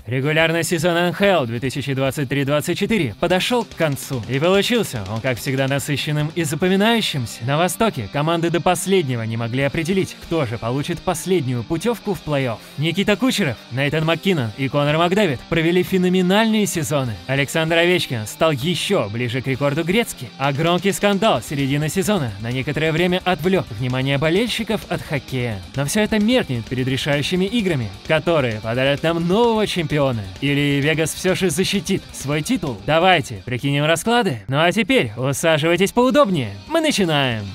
Регулярный сезон НХЛ 2023-24 подошел к концу. И получился он, как всегда, насыщенным и запоминающимся. На Востоке команды до последнего не могли определить, кто же получит последнюю путевку в плей-офф. Никита Кучеров, Нейтан МакКиннон и Конор Макдэвид провели феноменальные сезоны. Александр Овечкин стал еще ближе к рекорду Грецки, а громкий скандал середины сезона на некоторое время отвлек внимание болельщиков от хоккея. Но все это меркнет перед решающими играми, которые подарят нам нового чемпиона. Или Вегас все же защитит свой титул? Давайте прикинем расклады. Ну а теперь усаживайтесь поудобнее. Мы начинаем.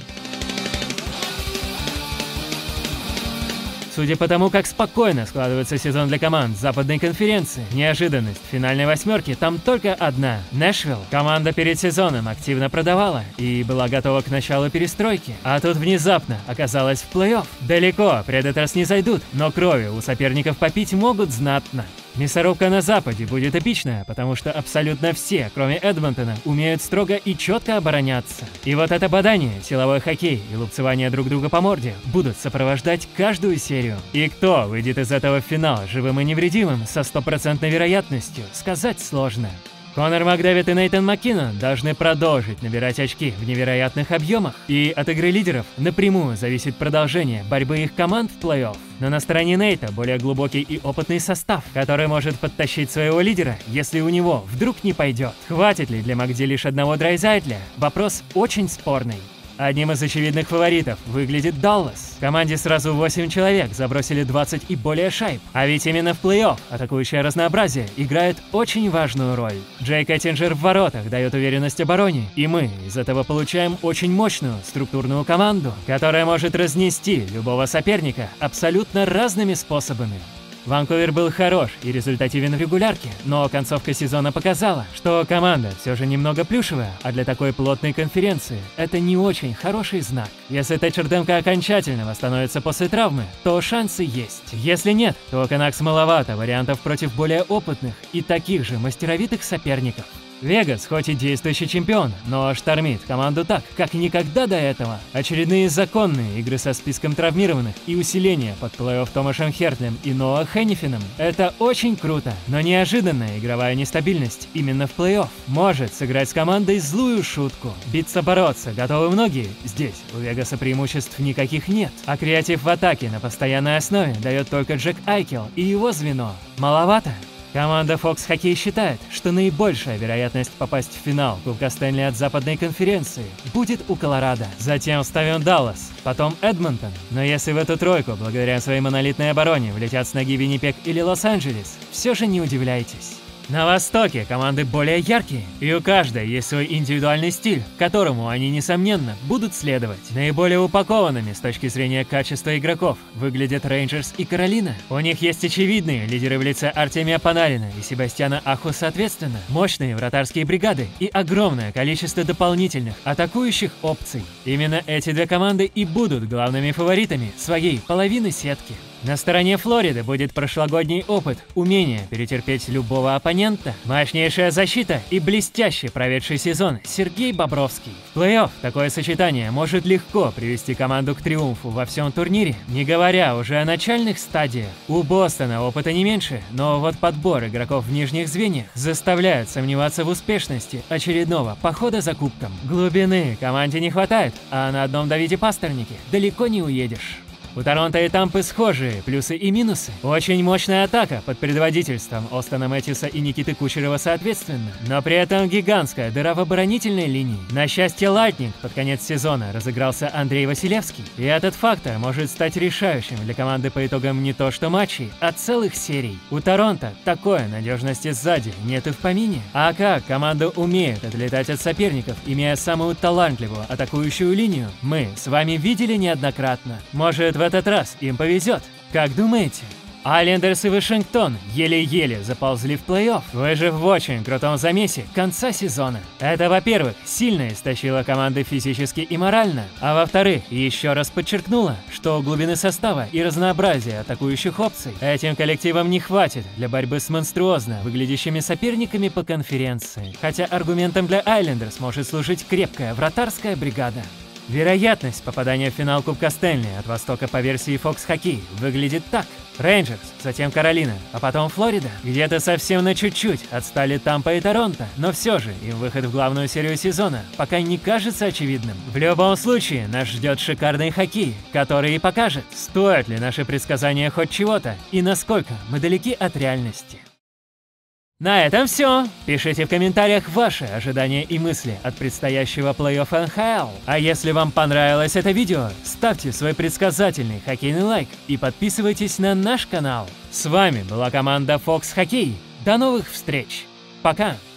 Судя по тому, как спокойно складывается сезон для команд Западной конференции, неожиданность финальной восьмерки там только одна. Нэшвилл. Команда перед сезоном активно продавала и была готова к началу перестройки, а тут внезапно оказалась в плей-офф. Далеко Предаторс не зайдут, но крови у соперников попить могут знатно. Мясорубка на Западе будет эпичная, потому что абсолютно все, кроме Эдмонтона, умеют строго и четко обороняться. И вот это бадание, силовой хоккей и лупцевание друг друга по морде будут сопровождать каждую серию. И кто выйдет из этого в финал живым и невредимым со стопроцентной вероятностью, сказать сложно. Конор Макдэвид и Нейтан МакКиннон должны продолжить набирать очки в невероятных объемах, и от игры лидеров напрямую зависит продолжение борьбы их команд в плей-офф. Но на стороне Нейта более глубокий и опытный состав, который может подтащить своего лидера, если у него вдруг не пойдет. Хватит ли для Макди лишь одного Драйзайтля? Вопрос очень спорный. Одним из очевидных фаворитов выглядит Даллас. В команде сразу 8 человек забросили 20 и более шайб. А ведь именно в плей-офф атакующее разнообразие играет очень важную роль. Джейк Эттинджер в воротах дает уверенность обороне, и мы из этого получаем очень мощную структурную команду, которая может разнести любого соперника абсолютно разными способами. Ванкувер был хорош и результативен в регулярке, но концовка сезона показала, что команда все же немного плюшевая, а для такой плотной конференции это не очень хороший знак. Если Тэтчер Демко окончательно восстановится после травмы, то шансы есть. Если нет, то Канакс маловато вариантов против более опытных и таких же мастеровитых соперников. Вегас хоть и действующий чемпион, но штормит команду так, как никогда до этого. Очередные законные игры со списком травмированных и усиление под плей-офф Томашем Хертлем и Ноа Хеннифином – это очень круто, но неожиданная игровая нестабильность именно в плей-офф может сыграть с командой злую шутку. Биться-бороться готовы многие, здесь у Вегаса преимуществ никаких нет, а креатив в атаке на постоянной основе дает только Джек Айкел и его звено. Маловато? Команда Fox Hockey считает, что наибольшая вероятность попасть в финал Кубка Стэнли от Западной конференции будет у Колорадо. Затем вставим Даллас, потом Эдмонтон. Но если в эту тройку, благодаря своей монолитной обороне, влетят с ноги Виннипег или Лос-Анджелес, все же не удивляйтесь. На Востоке команды более яркие, и у каждой есть свой индивидуальный стиль, которому они, несомненно, будут следовать. Наиболее упакованными с точки зрения качества игроков выглядят Рейнджерс и Каролина. У них есть очевидные лидеры в лице Артемия Панарина и Себастьяна Аху соответственно, мощные вратарские бригады и огромное количество дополнительных атакующих опций. Именно эти две команды и будут главными фаворитами своей половины сетки. На стороне Флориды будет прошлогодний опыт, умение перетерпеть любого оппонента, мощнейшая защита и блестящий проведший сезон Сергей Бобровский. В плей-офф такое сочетание может легко привести команду к триумфу во всем турнире, не говоря уже о начальных стадиях. У Бостона опыта не меньше, но вот подбор игроков в нижних звеньях заставляет сомневаться в успешности очередного похода за кубком. Глубины команде не хватает, а на одном Давиде Пастернике далеко не уедешь. У Торонто и Тампы схожие плюсы и минусы. Очень мощная атака под предводительством Остона Мэтьюса и Никиты Кучерова соответственно, но при этом гигантская дыра в оборонительной линии. На счастье Лайтнинг под конец сезона разыгрался Андрей Василевский, и этот фактор может стать решающим для команды по итогам не то что матчей, а целых серий. У Торонто такой надежности сзади нет и в помине. А как команда умеет отлетать от соперников, имея самую талантливую атакующую линию, мы с вами видели неоднократно. Может, в этот раз им повезет. Как думаете? Айлендерс и Вашингтон еле-еле заползли в плей-офф, выжив в очень крутом замесе конца сезона. Это, во-первых, сильно истощило команды физически и морально, а во-вторых, еще раз подчеркнуло, что глубины состава и разнообразия атакующих опций этим коллективам не хватит для борьбы с монструозно выглядящими соперниками по конференции. Хотя аргументом для Айлендерс может служить крепкая вратарская бригада. Вероятность попадания в финал Кубка Стэнли от Востока по версии Fox Hockey выглядит так. Рейнджерс, затем Каролина, а потом Флорида. Где-то совсем на чуть-чуть отстали Тампа и Торонто, но все же им выход в главную серию сезона пока не кажется очевидным. В любом случае, нас ждет шикарный хоккей, который и покажет, стоят ли наши предсказания хоть чего-то и насколько мы далеки от реальности. На этом все. Пишите в комментариях ваши ожидания и мысли от предстоящего плей-офф НХЛ. А если вам понравилось это видео, ставьте свой предсказательный хоккейный лайк и подписывайтесь на наш канал. С вами была команда Fox Hockey. До новых встреч. Пока.